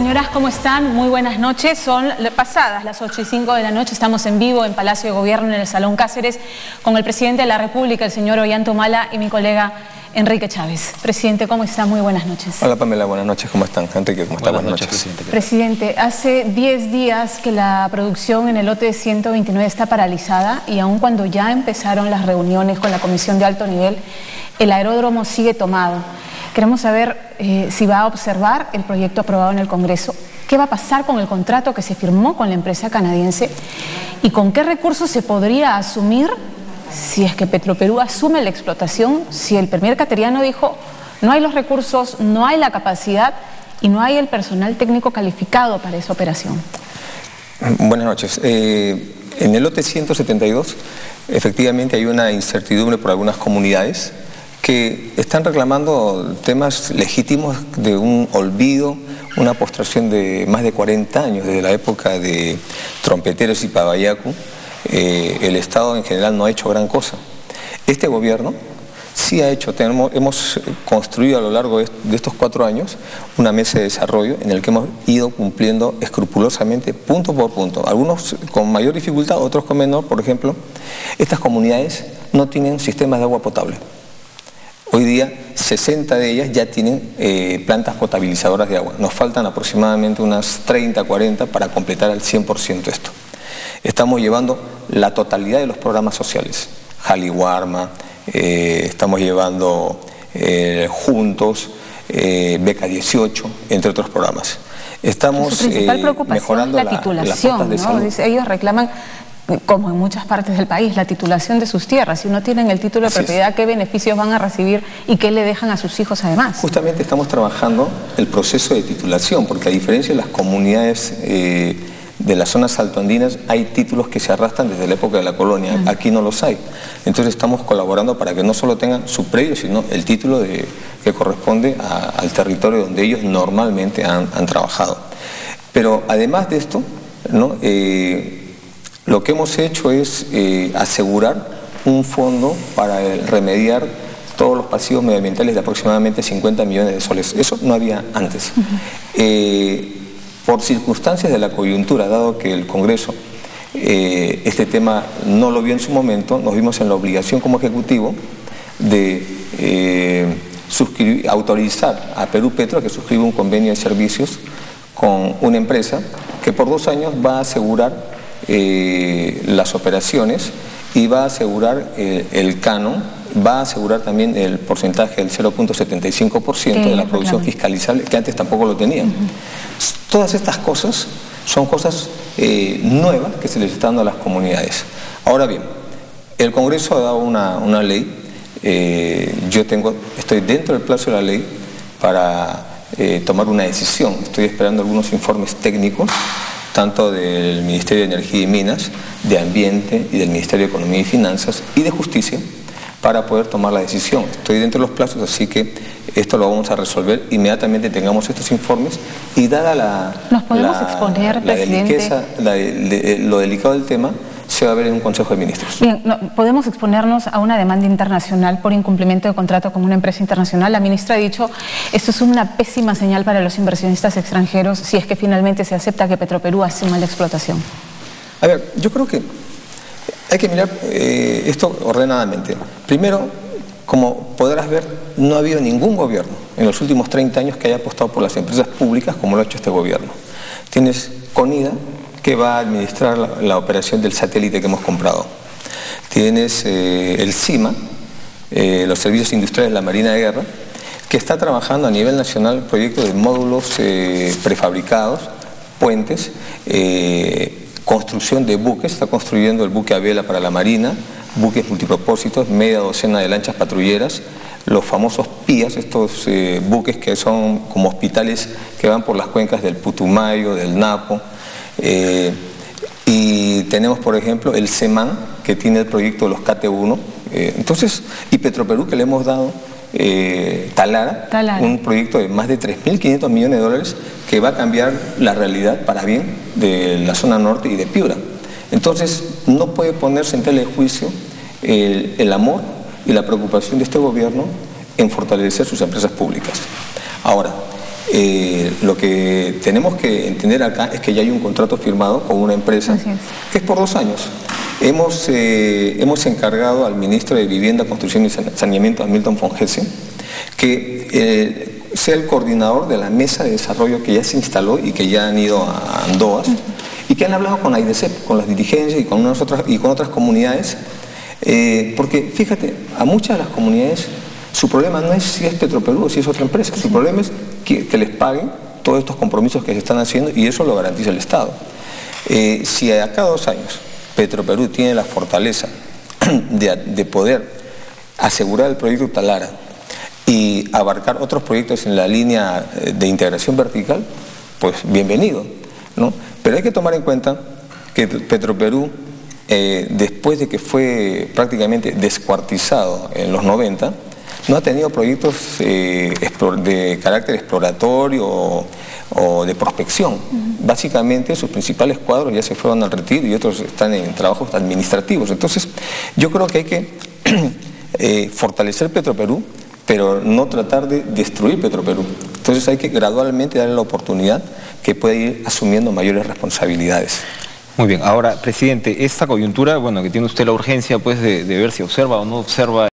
Señoras, ¿cómo están? Muy buenas noches. Son pasadas las 8:05 de la noche. Estamos en vivo en Palacio de Gobierno, en el Salón Cáceres, con el presidente de la República, el señor Ollanta Humala, y mi colega Enrique Chávez. Presidente, ¿cómo está? Muy buenas noches. Hola Pamela, buenas noches. ¿Cómo están? Enrique, ¿cómo está? Buenas noches. Presidente, hace 10 días que la producción en el lote 129 está paralizada y aun cuando ya empezaron las reuniones con la Comisión de Alto Nivel, el aeródromo sigue tomado. Queremos saber si va a observar el proyecto aprobado en el Congreso, qué va a pasar con el contrato que se firmó con la empresa canadiense y con qué recursos se podría asumir si es que Petroperú asume la explotación, si el premier cateriano dijo no hay los recursos, no hay la capacidad y no hay el personal técnico calificado para esa operación. Buenas noches. En el lote 172 efectivamente hay una incertidumbre por algunas comunidades que están reclamando temas legítimos de un olvido, una postración de más de 40 años, desde la época de Trompeteros y Pabayacu. El Estado en general no ha hecho gran cosa. Este gobierno sí ha hecho, hemos construido a lo largo de estos 4 años una mesa de desarrollo en el que hemos ido cumpliendo escrupulosamente punto por punto, algunos con mayor dificultad, otros con menor. Por ejemplo, estas comunidades no tienen sistemas de agua potable. Hoy día 60 de ellas ya tienen plantas potabilizadoras de agua. Nos faltan aproximadamente unas 30, 40 para completar al 100% esto. Estamos llevando la totalidad de los programas sociales. Jaliwarma, estamos llevando Juntos, Beca 18, entre otros programas. Estamos Su principal preocupación mejorando es la titulación, ¿no? Ellos reclaman, como en muchas partes del país, la titulación de sus tierras. Si no tienen el título de propiedad, ¿qué beneficios van a recibir y qué le dejan a sus hijos además? Justamente estamos trabajando el proceso de titulación, porque a diferencia de las comunidades de las zonas altoandinas, hay títulos que se arrastran desde la época de la colonia. Aquí no los hay. Entonces estamos colaborando para que no solo tengan su predio, sino el título que corresponde al territorio donde ellos normalmente han trabajado. Pero además de esto, ¿no? Lo que hemos hecho es asegurar un fondo para remediar todos los pasivos medioambientales de aproximadamente 50 millones de soles. Eso no había antes. Por circunstancias de la coyuntura, dado que el Congreso este tema no lo vio en su momento, nos vimos en la obligación como Ejecutivo de autorizar a Perú Petro a que suscriba un convenio de servicios con una empresa que por 2 años va a asegurar las operaciones y va a asegurar el canon, va a asegurar también el porcentaje del 0.75% de la producción fiscalizable, que antes tampoco lo tenían. Todas estas cosas son cosas nuevas que se les está dando a las comunidades. Ahora bien, el Congreso ha dado una ley, estoy dentro del plazo de la ley para tomar una decisión. Estoy esperando algunos informes técnicos, tanto del Ministerio de Energía y Minas, de Ambiente y del Ministerio de Economía y Finanzas y de Justicia, para poder tomar la decisión. Estoy dentro de los plazos, así que esto lo vamos a resolver inmediatamente tengamos estos informes, y dada ¿Nos podemos exponer, presidente? Lo delicado del tema, se va a ver en un Consejo de Ministros. Bien, podemos exponernos a una demanda internacional por incumplimiento de contrato con una empresa internacional. La ministra ha dicho, esto es una pésima señal para los inversionistas extranjeros si es que finalmente se acepta que Petroperú asuma la explotación. A ver, yo creo que hay que mirar esto ordenadamente. Primero, como podrás ver, no ha habido ningún gobierno en los últimos 30 años que haya apostado por las empresas públicas como lo ha hecho este gobierno. Tienes CONIDA, que va a administrar la operación del satélite que hemos comprado. Tienes el CIMA, los servicios industriales de la Marina de Guerra, que está trabajando a nivel nacional proyectos de módulos prefabricados, puentes, construcción de buques. Está construyendo el buque a vela para la Marina, buques multipropósitos, media docena de lanchas patrulleras, los famosos PIAs, estos buques que son como hospitales que van por las cuencas del Putumayo, del Napo. Y tenemos, por ejemplo, el CEMAN, que tiene el proyecto de los KT-1, y Petroperú, que le hemos dado Talara, un proyecto de más de 3.500 millones de dólares que va a cambiar la realidad para bien de la zona norte y de Piura. Entonces, no puede ponerse en tela de juicio el amor y la preocupación de este gobierno en fortalecer sus empresas públicas. Ahora, Lo que tenemos que entender acá es que ya hay un contrato firmado con una empresa que es por 2 años. Hemos encargado al ministro de Vivienda, Construcción y Saneamiento, a Milton Fongese, que sea el coordinador de la mesa de desarrollo que ya se instaló y que ya han ido a Andoas y que han hablado con la IDESEP, con las dirigencias y con otras comunidades, porque fíjate, a muchas de las comunidades su problema no es si es Petroperú o si es otra empresa, su problema es que les paguen todos estos compromisos que se están haciendo y eso lo garantiza el Estado. Si a cada 2 años Petroperú tiene la fortaleza de poder asegurar el proyecto Talara y abarcar otros proyectos en la línea de integración vertical, pues bienvenido, ¿no? Pero hay que tomar en cuenta que Petroperú, después de que fue prácticamente descuartizado en los 90, no ha tenido proyectos de carácter exploratorio o de prospección. Básicamente sus principales cuadros ya se fueron al retiro y otros están en trabajos administrativos. Entonces yo creo que hay que fortalecer Petroperú, pero no tratar de destruir Petroperú. Entonces hay que gradualmente darle la oportunidad que pueda ir asumiendo mayores responsabilidades. Muy bien, ahora, presidente, esta coyuntura, bueno, que tiene usted la urgencia pues de ver si observa o no observa